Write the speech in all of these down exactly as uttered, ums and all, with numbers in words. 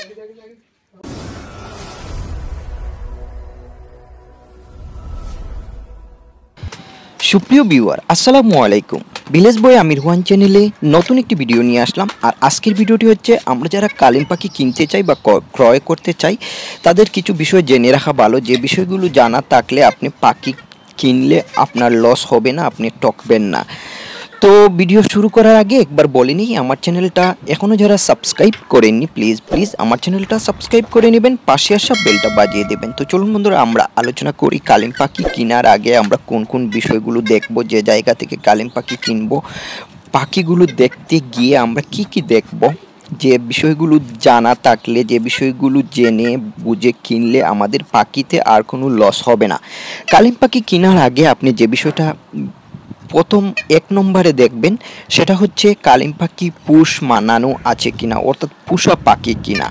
সুপ্রিয় ভিউয়ার, আসসালামু আলাইকুম। ভিলেজ বয় আমির ওয়ান চ্যানেলে নতুন একটি ভিডিও নিয়ে আসলাম। আর আজকের ভিডিওটি হচ্ছে আমরা যারা কালিম পাখি কিনতে চাই বা ক্রয় করতে চাই তাদের কিছু বিষয় জেনে রাখা ভালো, যে বিষয়গুলো জানা থাকলে আপনি পাখি কিনলে আপনার লস হবে না, আপনি ঠকবেন না। তো ভিডিও শুরু করার আগে একবার বলে নিই, আমার চ্যানেলটা এখনও যারা সাবস্ক্রাইব করেননি প্লিজ প্লিজ আমার চ্যানেলটা সাবস্ক্রাইব করে নেবেন, পাশে আসা বেলটা বাজিয়ে দেবেন। তো চলুন বন্ধুরা, আমরা আলোচনা করি কালিম পাখি কেনার আগে আমরা কোন কোন বিষয়গুলো দেখব, যে জায়গা থেকে কালিম পাখি কিনবো, পাখিগুলো দেখতে গিয়ে আমরা কি কি দেখব, যে বিষয়গুলো জানা থাকলে, যে বিষয়গুলো জেনে বুঝে কিনলে আমাদের পাখিতে আর কোনো লস হবে না। কালিম পাখি কেনার আগে আপনি যে বিষয়টা প্রথম এক নম্বরে দেখবেন সেটা হচ্ছে কালিম পাখি পুষ মানানো আছে কিনা, অর্থাৎ পুষা পাখি কিনা।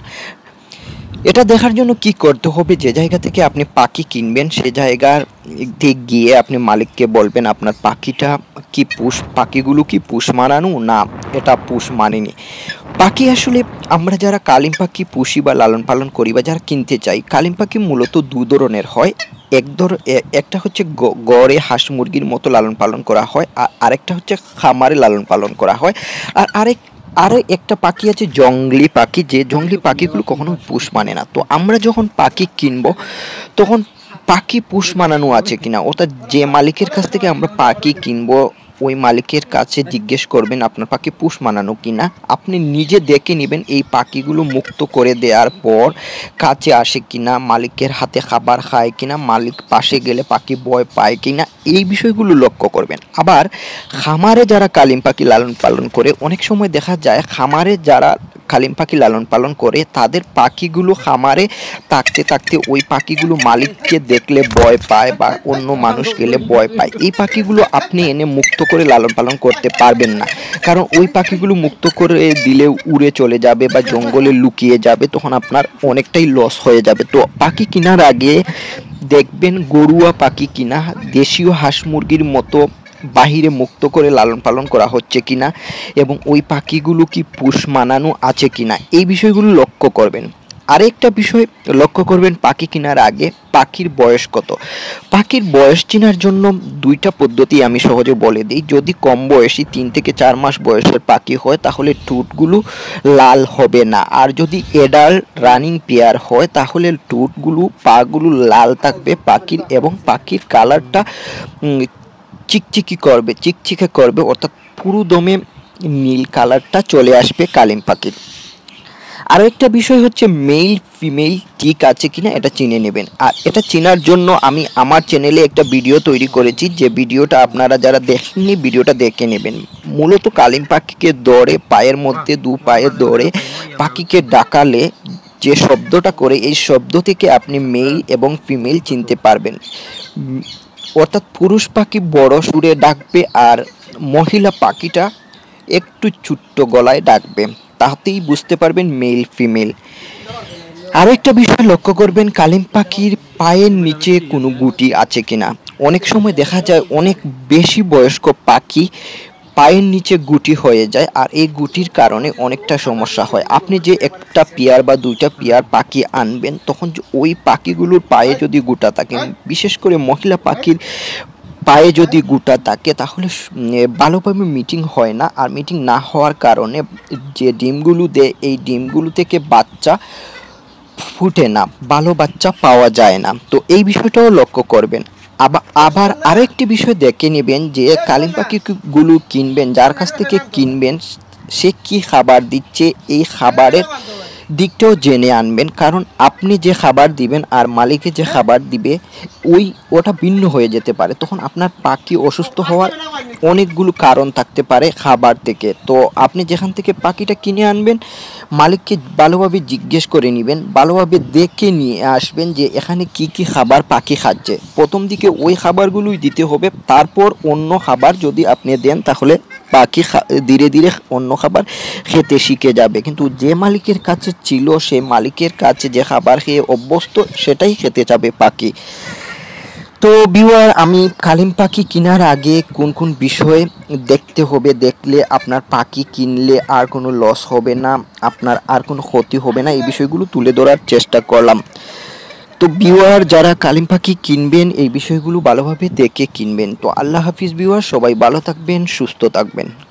এটা দেখার জন্য কি করতে হবে, যে জায়গা থেকে আপনি পাখি কিনবেন সে জায়গার দিক গিয়ে আপনি মালিককে বলবেন আপনার পাখিটা কি পুষ, পাখিগুলো কি পুষ মানানো না এটা পুষ মানেনি। পাখি আসলে আমরা যারা কালিম পাখি পুষি বা লালন পালন করি বা যারা কিনতে চাই, কালিম পাখি মূলত দু ধরনের হয়। এক ধর একটা হচ্ছে গড়ে হাঁস মুরগির মতো লালন পালন করা হয়, আর আরেকটা হচ্ছে খামারে লালন পালন করা হয়। আর আরেক আরও একটা পাখি আছে জংলি পাখি, যে জংলি পাখিগুলো কখনো পুষ মানে না। তো আমরা যখন পাখি কিনবো তখন পাখি পুষ মানানো আছে কিনা, অর্থাৎ যে মালিকের কাছ থেকে আমরা পাখি কিনবো ওই মালিকের কাছে জিজ্ঞেস করবেন আপনার পাখি পুষ মানানো কিনা। আপনি নিজে দেখে নেবেন এই পাখিগুলো মুক্ত করে দেওয়ার পর কাছে আসে কিনা, মালিকের হাতে খাবার খায় কিনা, মালিক পাশে গেলে পাখি ভয় পায় কিনা, এই বিষয়গুলো লক্ষ্য করবেন। আবার খামারে যারা কালিম পাখি লালন পালন করে, অনেক সময় দেখা যায় খামারে যারা কালিম পাখি লালন পালন করে তাদের পাখিগুলো খামারে থাকতে থাকতে ওই পাখিগুলো মালিককে দেখলে ভয় পায় বা অন্য মানুষ গেলে ভয় পায়। এই পাখিগুলো আপনি এনে মুক্ত করে লালন পালন করতে পারবেন না, কারণ ওই পাখিগুলো মুক্ত করে দিলে উড়ে চলে যাবে বা জঙ্গলে লুকিয়ে যাবে, তখন আপনার অনেকটাই লস হয়ে যাবে। তো পাখি কেনার আগে দেখবেন গরুয়া পাখি কিনা, দেশীয় হাঁস মুরগির মতো বাহিরে মুক্ত করে লালন পালন করা হচ্ছে কিনা, এবং ওই পাখিগুলো কি পুষ মানানো আছে কিনা, এই বিষয়গুলো লক্ষ্য করবেন। আরেকটা বিষয় লক্ষ্য করবেন পাখি কেনার আগে, পাখির বয়স কত। পাখির বয়স চেনার জন্য দুইটা পদ্ধতি আমি সহজে বলে দিই। যদি কম বয়সী তিন থেকে চার মাস বয়সের পাখি হয় তাহলে ঠোঁটগুলো লাল হবে না, আর যদি এডাল্ট রানিং পেয়ার হয় তাহলে ঠোঁটগুলো পাগুলো লাল থাকবে পাখির, এবং পাখির কালারটা চিকচিকি করবে চিকচিকে করবে অর্থাৎ পুরো দমে নীল কালারটা চলে আসবে কালিম পাখির। আরও একটা বিষয় হচ্ছে মেল ফিমেল ঠিক আছে কিনা এটা চিনে নেবেন। আর এটা চেনার জন্য আমি আমার চ্যানেলে একটা ভিডিও তৈরি করেছি, যে ভিডিওটা আপনারা যারা দেখেননি ভিডিওটা দেখে নেবেন। মূলত কালিম পাখিকে দৌড়ে পায়ের মধ্যে দু পায়ে দৌড়ে পাখিকে ডাকালে যে শব্দটা করে, এই শব্দ থেকে আপনি মেল এবং ফিমেল চিনতে পারবেন। অর্থাৎ পুরুষ পাখি বড় সুরে ডাকবে আর মহিলা পাখিটা একটু ছোট্ট গলায় ডাকবে, তাতেই বুঝতে পারবেন মেল ফিমেল। আরও একটা বিষয় লক্ষ্য করবেন কালিম পাখির পায়ের নিচে কোনো গুটি আছে কিনা। অনেক সময় দেখা যায় অনেক বেশি বয়স্ক পাখি পায়ের নিচে গুটি হয়ে যায়, আর এই গুটির কারণে অনেকটা সমস্যা হয়। আপনি যে একটা পেয়ার বা দুইটা পেয়ার পাখি আনবেন তখন ওই পাখিগুলোর পায়ে যদি গুটা থাকে, বিশেষ করে মহিলা পাখির পায়ে যদি গুটা থাকে তাহলে ভালোভাবে মিটিং হয় না, আর মিটিং না হওয়ার কারণে যে ডিমগুলো দেয় এই ডিমগুলো থেকে বাচ্চা ফুটে না, ভালো বাচ্চা পাওয়া যায় না। তো এই বিষয়টাও লক্ষ্য করবেন। আবার আবার আরেকটি বিষয় দেখে নেবেন, যে কালিম পাখিগুলো কিনবেন যার কাছ থেকে কিনবেন সে কি খাবার দিচ্ছে, এই খাবারের দিকটাও জেনে আনবেন, কারণ আপনি যে খাবার দিবেন আর মালিকে যে খাবার দিবে ওই ওটা ভিন্ন হয়ে যেতে পারে, তখন আপনার পাখি অসুস্থ হওয়ার অনেকগুলো কারণ থাকতে পারে খাবার থেকে। তো আপনি যেখান থেকে পাখিটা কিনে আনবেন মালিককে ভালোভাবে জিজ্ঞেস করে নেবেন, ভালোভাবে দেখে নিয়ে আসবেন যে এখানে কি কি খাবার পাখি খাচ্ছে। প্রথম দিকে ওই খাবারগুলোই দিতে হবে, তারপর অন্য খাবার যদি আপনি দেন তাহলে পাখি ধীরে ধীরে অন্য খাবার খেতে শিখে যাবে। কিন্তু যে মালিকের কাছে ছিল সে মালিকের কাছে যে খাবার খেয়ে অভ্যস্ত সেটাই খেতে যাবে পাখি। তো তো ভিউয়ার, আমি কালিম পাখি কেনার আগে কোন কোন বিষয় দেখতে হবে, দেখলে আপনার পাখি কিনলে আর কোনো লস হবে না, আপনার আর কোনো ক্ষতি হবে না, এই বিষয়গুলো তুলে ধরার চেষ্টা করলাম। তো ভিউয়ার, যারা কালিম পাখি কিনবেন এই বিষয়গুলো ভালোভাবে দেখে কিনবেন। তো আল্লাহ হাফিজ ভিউয়ার, সবাই ভালো থাকবেন, সুস্থ থাকবেন।